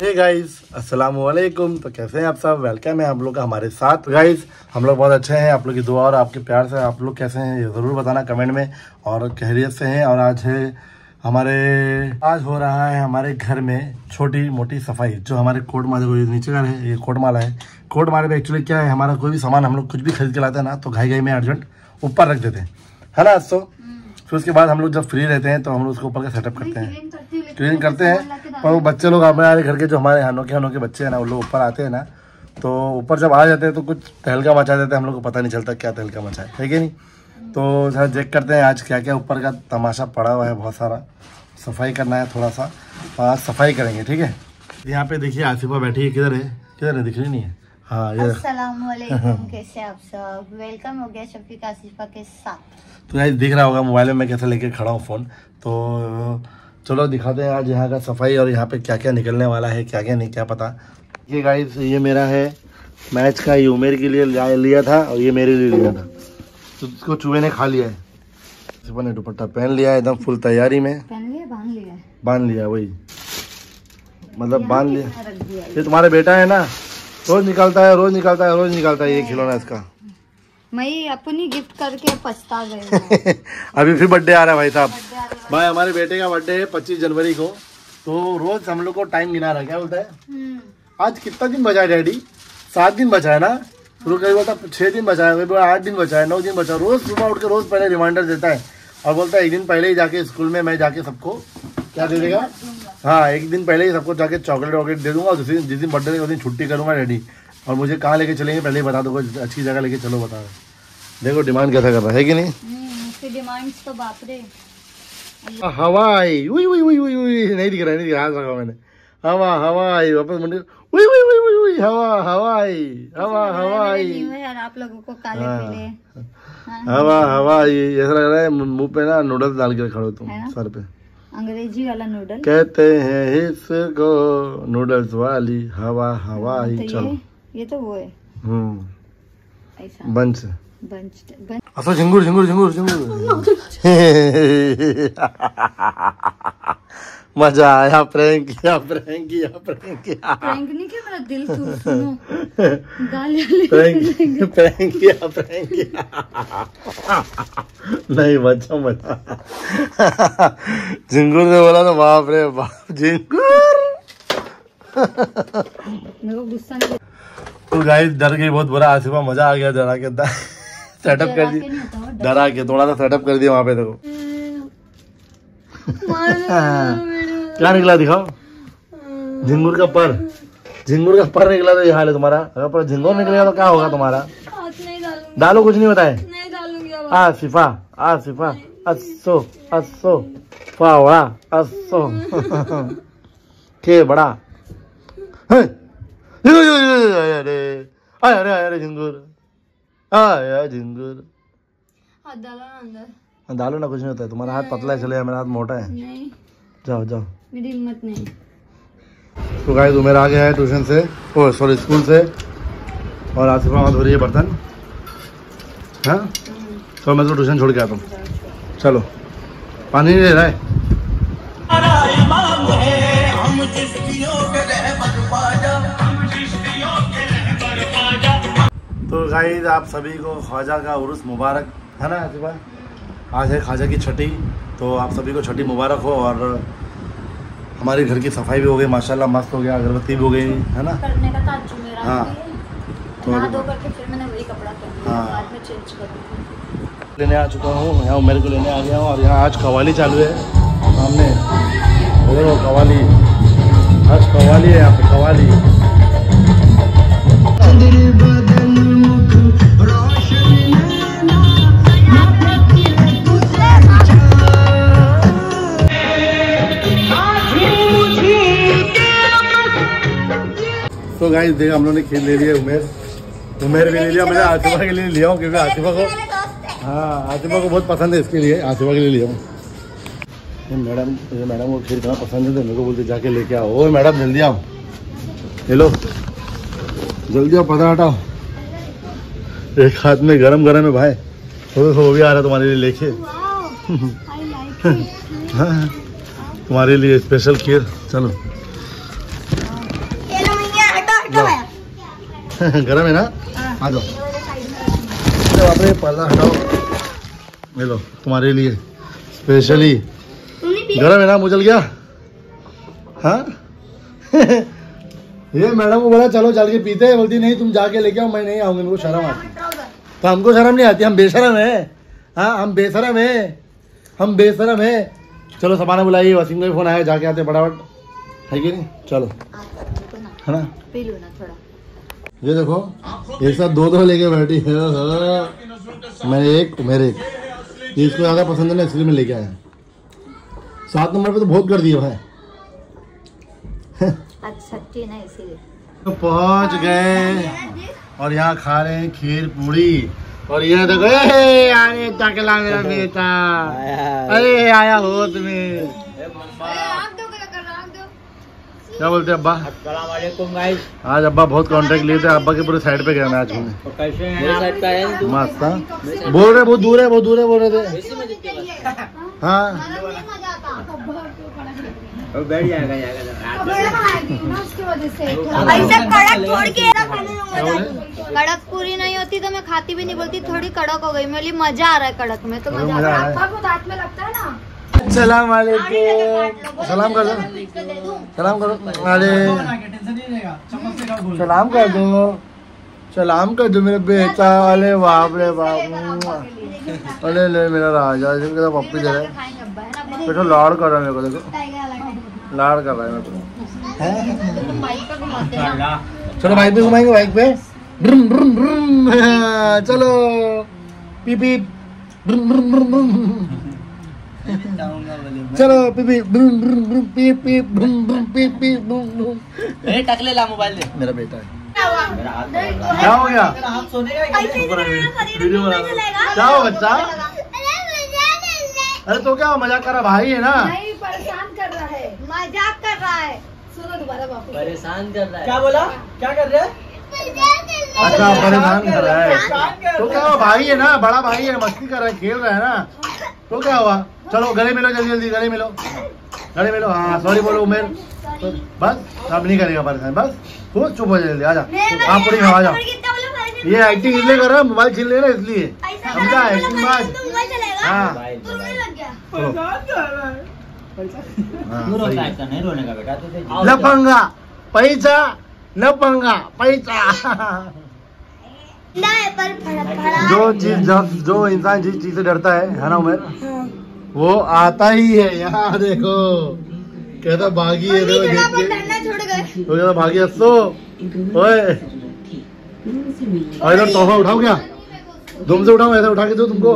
Hey guys अस्सलाम वालेकुम। तो कैसे हैं आप सब? वेलकम है आप लोग का हमारे साथ। गाइस हम लोग बहुत अच्छे हैं, आप लोग की दुआ और आपके प्यार से आप लोग कैसे हैं ये ज़रूर बताना कमेंट में, और खैरियत से हैं। और आज हो रहा है हमारे घर में छोटी मोटी सफाई। जो हमारे कोट माले को नीचे का है, ये कोट माला है। कोट माले में एक्चुअली क्या है, हमारा कोई भी सामान हम लोग कुछ भी खरीद के लाते हैं ना, तो घाई में अर्जेंट ऊपर रख देते हैं, है ना। तो फिर उसके बाद हम लोग जब फ्री रहते हैं तो हम लोग उसको ऊपर का सेटअप करते हैं, क्लीन करते हैं। पर वो बच्चे लोग हमारे घर के जो हमारे अनोखे बच्चे हैं ना, वो लोग ऊपर आते हैं ना, तो ऊपर जब आ जाते हैं तो कुछ तहलका मचा देते हैं, हम लोग को पता नहीं चलता क्या तहलका मचा है कि नहीं। तो जरा चेक करते हैं आज क्या क्या ऊपर का तमाशा पड़ा हुआ है। बहुत सारा सफाई करना है थोड़ा सा, आज सफाई करेंगे, ठीक है। यहाँ पे देखिए आसिफा बैठी है, किधर है दिख रही नहीं है। हाँ ये अस्सलामुअलैकुम, कैसे आप सब? वेलकम हो गया शफीक आसिफा के साथ। तो यार दिख रहा होगा मोबाइल में मैं कैसे लेके खड़ा हूँ फ़ोन। तो चलो दिखाते हैं आज यहाँ का सफाई, और यहाँ पे क्या क्या निकलने वाला है, क्या क्या नहीं क्या पता। ये गाइस ये मेरा है मैच का, ये उमेर के लिए लिया था और ये मेरे लिए लिया था, तो इसको चूहे ने खा लिया है। सिपा ने दुपट्टा पहन लिया है एकदम फुल तैयारी में, बांध लिया वही मतलब बांध लिया। ये तुम्हारा बेटा है ना, रोज निकालता है ये खिलौना इसका। मैं अपनी गिफ्ट करके पछता गई। अभी फिर बर्थडे आ रहा है भाई साहब। भाई हमारे बेटे का बर्थडे है 25 जनवरी को, तो रोज हम लोग को टाइम गिना रहा है। क्या बोलता है आज कितना दिन बचा है डैडी? 7 दिन बचा है ना। फिर कभी बोलता 6 दिन बचा है, कभी 8 दिन बचा है, 9 दिन बचा है। रोज सुबह उठ के रोज पहले रिमाइंडर देता है और बोलता है एक दिन पहले ही जाके स्कूल में मैं जाके सबको क्या दे देगा। हाँ, एक दिन पहले ही सबको जाके चॉकलेट वॉकलेट दे दूंगा। जिस दिन बर्थडे उस दिन छुट्टी करूंगा डैडी, और मुझे कहाँ लेके चलेंगे पहले ही बता दो, अच्छी जगह लेके चलो बता रहे। देखो डिमांड कैसा कर रहा है कि नहीं। डिमांड्स तो बाप रे। हवाई नहीं दिख रहा हाथ रखा मैंने। हवाई वापस मंडी हवाई यार आप लोगों को काले पीले हवाई ऐसा लग रहा है मुंह पे ना नूडल्स डाल के खड़े तुम सर पे। अंग्रेजी वाला नूडल कहते हैं इसको नूडल्स वाली हवाई। तो चलो ये तो वो है ऐसा बंच अच्छा झिंगुर मजा आया। प्रैंक किया प्रैंक नहीं किया, मेरा दिल तो सुनो प्रैंक किया नहीं मजा झिंगुर ने बोला ना, बाप रे बाप झिंगुर। मेरे को गुस्सा नहीं। तो गाइस डर गई बहुत बुरा। आसिफा मजा आ गया डरा के सेटअप कर दी, डरा के थोड़ा सा सेटअप कर दिया वहाँ पे। देखो क्या निकला दिखाओ। झिंगुर का पर निकला तो ये हाल है तुम्हारा। अगर पर झिंगुर निकलेगा तो क्या होगा तुम्हारा? डालो कुछ नहीं होता है। आसिफा अस्सो फावड़ा अस्सो के बड़ा अरे झिंगुर आया झिंगुर। डालो ना, कुछ नहीं होता है। तुम्हारा हाथ पतला है, चले मेरा हाथ मोटा है। नहीं। जाओ मेरी हिम्मत नहीं। तो गाइस उमेर आ गया है ट्यूशन से, स्कूल से, और आसिफा मत हो रही है बर्तन। हाँ तो मैं तो ट्यूशन छोड़ के आता हूँ। चलो पानी नहीं ले रहा है। तो गाइस आप सभी को ख्वाजा का उर्स मुबारक, है ना आसिफा? आज है ख्वाजा की छठी, तो आप सभी को छठी मुबारक हो। और हमारे घर की सफाई भी हो गई माशाल्लाह, मस्त हो गया, अगरबत्ती भी हो गई, है ना। करने का था मेरा। हाँ तो नहा धो करके फिर मैंने वही कपड़ा पहना, बाद में चेंज कर दूँ। लेने आ चुका हूँ यहाँ, मेरे को लेने आ गया हूँ। और यहाँ आज कवाली चालू है सामने, देखो कवाली, आज कवाली है यहाँ पे, कवाली। तो गाइस देखो हम लोग ने खीर ले लिया। उमेर भी ले लिया, मैंने आसिफा के लिए लिया हूँ क्योंकि आसिफा को बहुत पसंद है, इसके लिए आसिफा के लिए लिया हूँ। मैडम को खीर खाना पसंद है, तो मेरे को बोलते जाके लेके आओ। ओ मैडम जल्दी आओ, हेलो जल्दी आओ, पता हटाओ। एक हाथ में गरम है भाई, वो भी आ रहा है तुम्हारे लिए लेके। तुम्हारे लिए स्पेशल खीर। चलो गरम है ना? आ जाओ। बाप रे पर्दा हटाओ, ले लो तुम्हारे लिए स्पेशली। गरम है ना? मुझे जल गया। हाँ ये मैडम को बोला चलो चल के पीते हैं, बोलती नहीं तुम जाके लेके आओ, मैं नहीं आऊंगी, मेरे को शर्म आती। तो हमको शर्म नहीं आती, हम बेशरम है। हाँ हम बेशरम है, हम बेशरम है। चलो सबाना बुलाइए, वसीम का भी फोन आया, जाके आते फटाफट, है कि नहीं? चलो है ना, पी लो ना थोड़ा। ये देखो एक साथ दो लेके बैठी है, मेरे एक ये इसको ज़्यादा पसंद है ना, इसलिए मैं लेके आया। 7 नंबर पे तो बहुत कर दिया भाई। अच्छा ना इसीलिए तो पहुंच गए और यहाँ खा रहे हैं खीर पूड़ी। और ये देखो अरे टकला मेरा बेटा, अरे आया हो तुम्हें। क्या बोलते हैं अब्बा? अस्सलाम वालेकुम गाइस। आज अब्बा बहुत कॉन्ट्रैक्ट लिए थे, अब्बा के पूरे साइड पे गया मैच में। मस्त बोल रहे, बहुत दूर है बोल रहे थे। हाँ बैठ जाएगा ऐसे कड़क छोड़ के कड़क पूरी नहीं होती तो मैं खाती भी नहीं, बोलती थोड़ी कड़क हो गई, मेरे मजा आ रहा है कड़क में, तो मजा आ रहा है। दांत में लगता है ना। सलाम वालेकुम, सलाम कर दो, सलाम करो, अरे सलाम कर दो, सलाम कर दो मेरे बेटा। अरे बाप रे बाप, अरे ले मेरा राजा, पप्पी दे रहा है, देखो लाड़ कर रहा है मेरे को, देखो लाड़ कर रहा है मेरे को। चलो बाइक पे घुमाएंगे, बाइक पे ब्रुम ब्रुम ब्रुम, चलो पी पी ब्रुम ब्रुम ब्रुम ब्रुम, चलो पी पी ब्रुम ब्रुम ब्रुम, पी पी ब्रुम ब्रुम, पी पी ब्रुम ब्रुम। टकले ला मोबाइल दे, मेरा बेटा है। क्या हो गया? वीडियो बना, क्या हो बच्चा? अरे तो क्या मजाक कर रहा, भाई है ना? नहीं परेशान कर रहा है, मजाक कर रहा है। सुनो दोबारा बापू, परेशान कर रहा है। क्या बोला? क्या कर रहे हैं? अच्छा परेशान कर रहा है, तो क्या हुआ? भाई है ना, बड़ा भाई है, मस्ती कर रहा है, खेल रहा है ना, तो क्या हुआ? चलो गले मिलो, जल्दी जल्दी गले मिलो, गले मिलो। हाँ सॉरी बोलो उमेर, बस अब नहीं करेगा परेशान, बस तो चुप हो जल्दी, आ जाओ आप पूरी आ जाओ। ये एक्टिंग इसलिए कर रहा है, मोबाइल छीन ले रहा है इसलिए, समझा? एक्टिंग बात। हाँ लफंगा पैसा, लफंगा पैसा। जो इंसान जिस चीज से डरता है ना उमेर, वो आता ही है। यहाँ देखो कहता भागी है, देखो तो कहता भागी हंसो। ओए इधर तोहफा उठाओ, क्या तुम से उठाओ, ऐसा उठा के दो तुमको।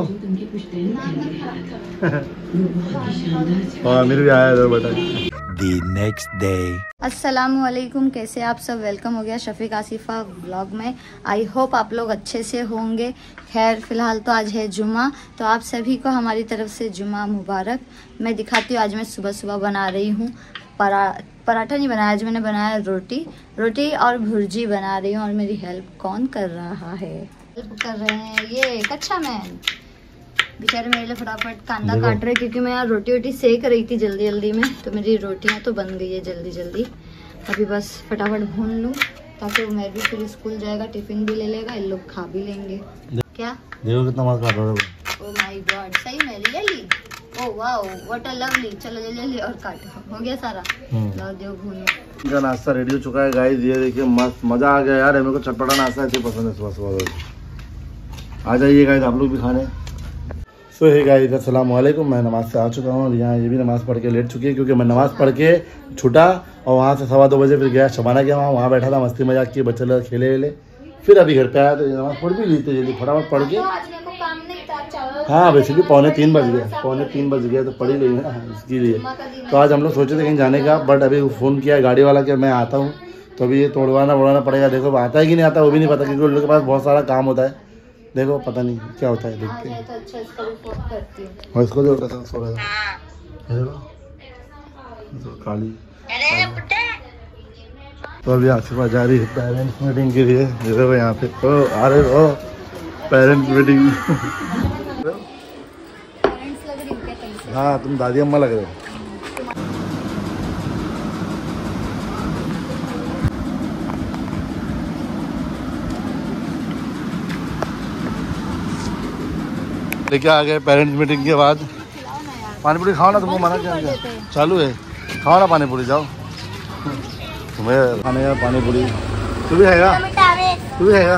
मेरे भी आया इधर बेटा। The next day. अस्सलामुअलैकुम, कैसे आप सब? वेलकम हो गया शफीक आसिफा व्लॉग में। आई होप आप लोग अच्छे से होंगे। खैर फिलहाल तो आज है जुमा, तो आप सभी को हमारी तरफ से जुमा मुबारक। मैं दिखाती हूँ, आज मैं सुबह सुबह बना रही हूँ पराठा नहीं बनाया, आज मैंने बनाया रोटी और भुर्जी बना रही हूँ। और मेरी हेल्प कौन कर रहा है? हेल्प कर रहे हैं ये कच्चा मैन, बेचारे मेरे लिए फटाफट कांदा काट रहे, क्योंकि मैं यार रोटी सेक रही थी जल्दी जल्दी में, तो मेरी रोटियां तो बन गई है जल्दी जल्दी। अभी बस फटाफट भून लूँ, ताकि वो मैं भी फिर स्कूल जाएगा, टिफिन भी ले लेगा, इन लोग खा भी लेंगे। क्या देखो कितना मस्त काट रहा है। ओह माय गॉड, सही में really, oh wow what a lovely. चलो जल्दी और काटो, हो गया सारा, लो दो भून। इनका नाश्ता रेडी हो चुका है गाइस, ये देखिए मस्त मजा आ गया यार, मेरे को चटपटा नाश्ता ऐसे पसंद है सुबह सुबह। आ जाइए गाइस आप लोग भी खाने। सो हे गाइस अस्सलाम वालेकुम, मैं नमाज से आ चुका हूँ और यहाँ ये भी नमाज़ पढ़ के लेट चुकी है, क्योंकि मैं नमाज़ पढ़ के छुटा और वहाँ से 2:15 बजे फिर गया शबाना के वहाँ बैठा था, मस्ती मजाक किए, बच्चे लोग खेले, फिर अभी घर पे आया तो नमाज़ पढ़ भी ली थी जल्दी फटाफट पढ़ के। हाँ बेसिकली 2:45 बज गया, 2:45 बज गया तो पढ़ ही ली ना, इसके लिए। तो आज हम लोग सोचे थे कहीं जाने का, बट अभी फ़ोन किया गाड़ी वाला कि मैं आता हूँ, तो अभी ये तोड़वाना पड़ेगा। देखो आता है कि नहीं आता वो भी नहीं पता, क्योंकि उन लोग के पास बहुत सारा काम होता है। देखो पता नहीं क्या होता है, देखते हैं। और इसको देखो कैसा सो रहा है, काली। तो अभी आसिफा जा रही है पेरेंट्स मीटिंग के लिए। देखो यहाँ पे तो आ रहे हो पेरेंट्स मीटिंग। हाँ तुम दादी अम्मा लग रहे हो। लेके आ गए पेरेंट्स मीटिंग के बाद। पानी पूरी खाओ ना, तुमको मना क्या चालू है, खाओ ना पानी पूरी, जाओ तुम्हें खाने का पानी पूरी। तू भी खाएगा, तू भी खाएगा।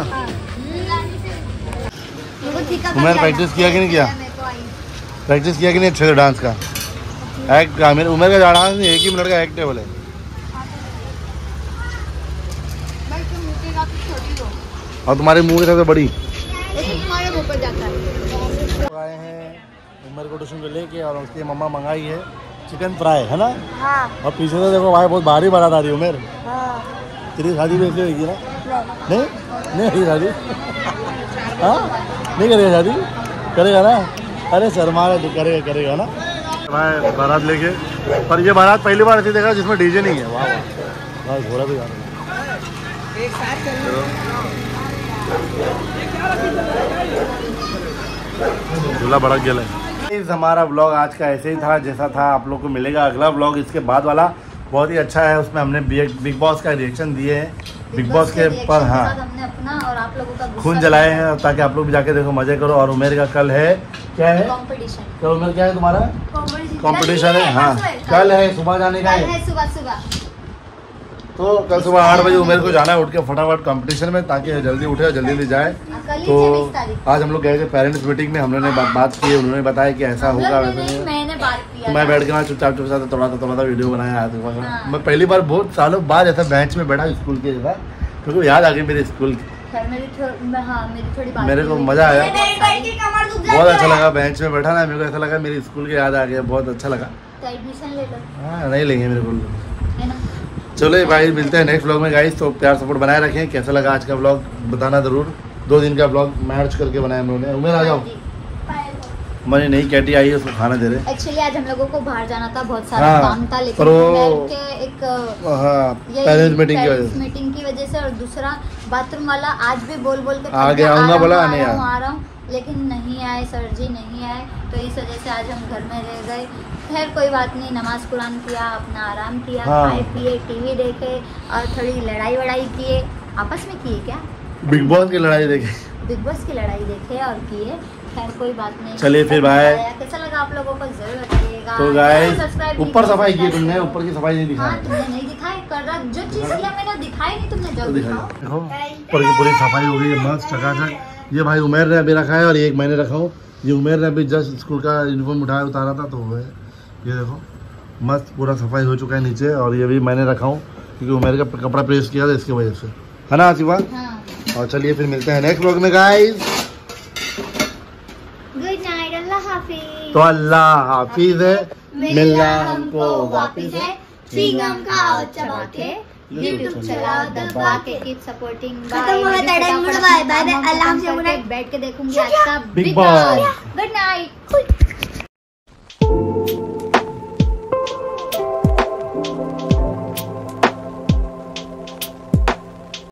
उमेर प्रैक्टिस किया कि नहीं किया, प्रैक्टिस किया कि नहीं अच्छे से डांस का? एक्ट मेरे उमेर का डांस नहीं, 1 ही मिनट का एक्ट टेबल है। और तुम्हारे मुंह के सबसे बड़ी आए हैं उमर को ट्यूशन पे लेके, और उसकी मम्मा मंगाई है चिकन फ्राई, है ना? हाँ। और पीछे से देखो भाई बहुत भारी बारात आ रही है उमेर। हाँ। तेरी शादी वैसे होगी ना? नहीं नहीं शादी हाँ नहीं करेगा शादी, करेगा ना? अरे शर्मा तू, करेगा करेगा ना भाई बारात लेके। पर ये बारात पहली बार ऐसी देखा जिसमें डीजे नहीं है। वाह वाह, घोड़ा भी जा रहा है। झूला बड़ा गेल है। हमारा व्लॉग आज का ऐसे ही था जैसा था, आप लोग को मिलेगा अगला व्लॉग इसके बाद वाला, बहुत ही अच्छा है। उसमें हमने बिग बॉस का रिएक्शन दिए हैं, बिग बॉस के ऊपर। हाँ, हमने अपना और आप लोगों का खून जलाए हैं, ताकि आप लोग भी जाके देखो, मजे करो। और उमेर का कल है, क्या है कंपटीशन? क्या उमेर, क्या है तुम्हारा कंपटीशन है? हाँ कल है, सुबह जाने का है, सुबह। तो कल सुबह 8 बजे उमेर को जाना है, उठ के फटाफट कंपटीशन में, ताकि जल्दी उठे और जल्दी जाए। तो आज हम लोग गए थे पेरेंट्स मीटिंग में, हमने बात की, उन्होंने बताया कि ऐसा होगा वैसे नहीं। मैंने बात किया, मैं बैठ के वहाँ चुपचाप थोड़ा सा वीडियो बनाया। मैं पहली बार बहुत सालों बाद ऐसा बेंच में बैठा स्कूल के जैसा, क्योंकि याद आ गई मेरे स्कूल की। मेरे को मजा आया, बहुत अच्छा लगा बेंच में बैठा ना, मेरे को ऐसा लगा मेरे स्कूल के याद आ गया, बहुत अच्छा लगा। हाँ नहीं लेंगे मेरे को। चलो भाई मिलते हैं नेक्स्ट व्लॉग में गाइस, तो प्यार सपोर्ट बनाए रखें। कैसा लगा आज का व्लॉग बताना जरूर। 2 दिन का व्लॉग मैच करके बनाया हम लोगों ने। उमेर आ जाओ, हमारी नई कैटी आई है, उसको खाना दे रहे। एक्चुअली आज हम लोगों को बाहर जाना था, बहुत सारा काम था, लेकिन एक पेरेंट्स मीटिंग की वजह से, और दूसरा बाथरूम वाला आज भी बोल के आ गया, आऊंगा बोला, नहीं आ रहा हूँ, लेकिन नहीं आए सर जी, नहीं आए, तो इस वजह से आज हम घर में रह गए। खैर कोई बात नहीं, नमाज कुरान किया, अपना आराम किया, खाए पिए, टीवी देखे, और थोड़ी लड़ाई वड़ाई किए, आपस में किए। क्या बिग बॉस की लड़ाई देखे, बिग बॉस की लड़ाई देखे और किए। खैर कोई बात नहीं, चलिए फिर बाय। कैसा लगा आप लोगों को जरूर बताइएगा। तो गाइस ऊपर सफाई की तुमने, ऊपर की सफाई नहीं दिखाई? तुमने नहीं दिखाई, कर रहा जो चीज किया मैंने दिखाई नहीं, तुमने जल्द दिखाओ। देखो ऊपर की पूरी सफाई हो गई है, मस्त चकाचक। ये भाई उमेर ने अभी रखा है, और एक मैंने रखा हूँ। ये उमेर ने अभी जस्ट स्कूल का यूनिफॉर्म उठाया उतारा था, तो वो है ये देखो मस्त पूरा सफाई हो चुका है नीचे। और ये भी मैंने रखा हूँ क्योंकि उमेर का कपड़ा प्रेस किया था, इसकी वजह से, है ना आसिफा? हाँ। और चलिए फिर मिलते हैं नेक्स्ट व्लॉग में गाइस। गुड नाइट, अल्लाह हाफिज। तो अल्लाह हाफिज है, मिलना हमको वापिस है। चिंगम खाओ चबा के, YouTube चलाओ दबा के, कीप सपोर्टिंग। खत्म हुआ बाय बाय, अल्लाह से बैठ के देखूंगी आज का बिग बॉस। Good night.